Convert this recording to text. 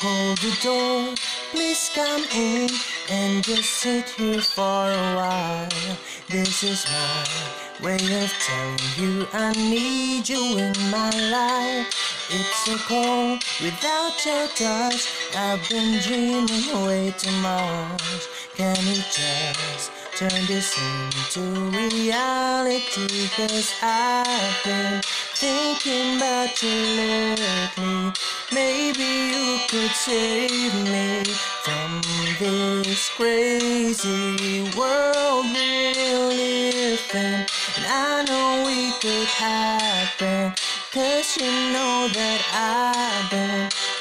hold the door, please come in and just sit here for a while. This is my way of telling you I need you in my life. It's so cold without your touch, I've been dreaming way too much. Can you just turn this into reality? 'Cause I've been thinking about you lately. Maybe you could save me from this crazy world we're living. And I know we could happen, 'cause you know that I've been